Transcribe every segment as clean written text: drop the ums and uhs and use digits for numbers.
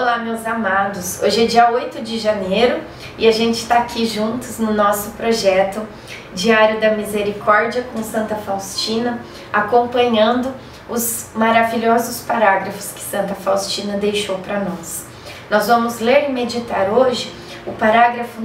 Olá, meus amados! Hoje é dia 8 de janeiro e a gente está aqui juntos no nosso projeto Diário da Misericórdia com Santa Faustina, acompanhando os maravilhosos parágrafos que Santa Faustina deixou para nós. Nós vamos ler e meditar hoje o parágrafo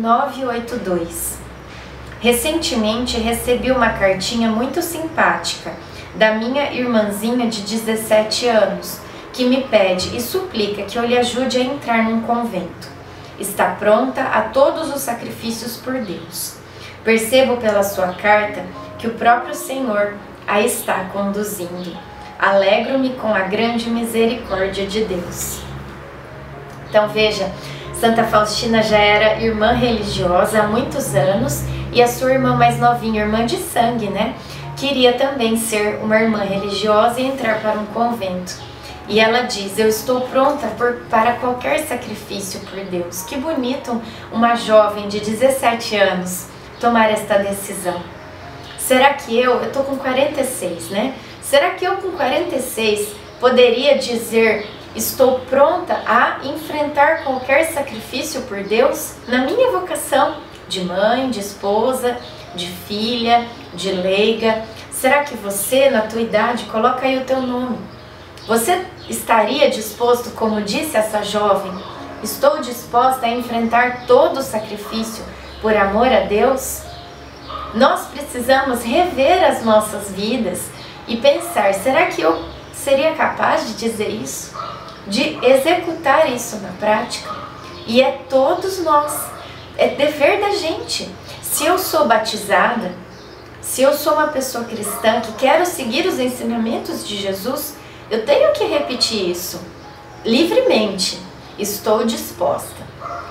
982. Recentemente recebi uma cartinha muito simpática da minha irmãzinha de 17 anos, que me pede e suplica que eu lhe ajude a entrar num convento. Está pronta a todos os sacrifícios por Deus. Percebo pela sua carta que o próprio Senhor a está conduzindo. Alegro-me com a grande misericórdia de Deus. Então veja, Santa Faustina já era irmã religiosa há muitos anos e a sua irmã mais novinha, irmã de sangue, né? Queria também ser uma irmã religiosa e entrar para um convento. E ela diz, eu estou pronta para qualquer sacrifício por Deus. Que bonito uma jovem de 17 anos tomar esta decisão. Será que eu estou com 46, né? Será que eu com 46 poderia dizer, estou pronta a enfrentar qualquer sacrifício por Deus? Na minha vocação de mãe, de esposa, de filha, de leiga. Será que você, na tua idade, coloca aí o teu nome. Você estaria disposto, como disse essa jovem, estou disposta a enfrentar todo o sacrifício por amor a Deus? Nós precisamos rever as nossas vidas e pensar, será que eu seria capaz de dizer isso? De executar isso na prática? E é todos nós, é dever da gente. Se eu sou batizada, se eu sou uma pessoa cristã que quero seguir os ensinamentos de Jesus, eu tenho que repetir isso livremente. Estou disposta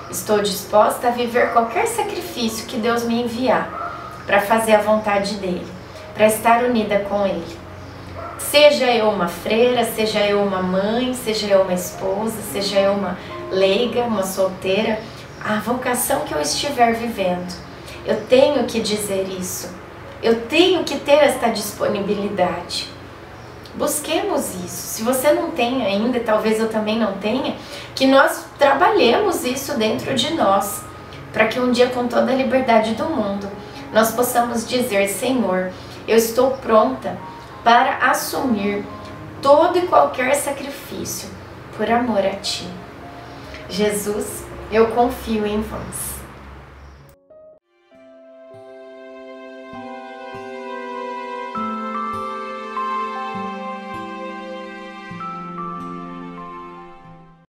a viver qualquer sacrifício que Deus me enviar para fazer a vontade dele, para estar unida com ele. Seja eu uma freira, seja eu uma mãe, seja eu uma esposa, seja eu uma leiga, uma solteira, a vocação que eu estiver vivendo, eu tenho que dizer isso. Eu tenho que ter esta disponibilidade. Busquemos isso. Se você não tem ainda, e talvez eu também não tenha, que nós trabalhemos isso dentro de nós, para que um dia, com toda a liberdade do mundo, nós possamos dizer, Senhor, eu estou pronta para assumir todo e qualquer sacrifício por amor a Ti. Jesus, eu confio em vós.